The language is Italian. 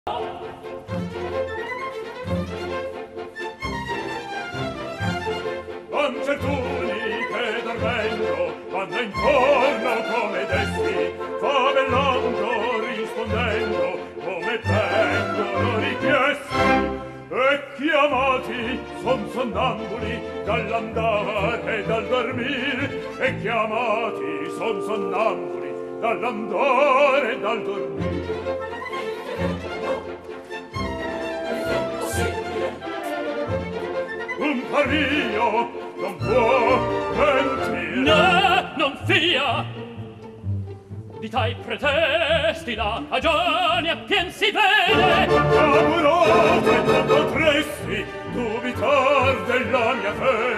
Concertuni che dormendo vanno intorno come desti, favellando, rispondendo come vengono richiesti, e chiamati son sonnambuli dall'andare e dal dormir, e chiamati son sonnambuli dall'andare e dal dormir. Un par mio non può mentire. No, non fia! Di tai pretesti la cagione appien si vede. Amorosa, non potresti dubitar della mia fede.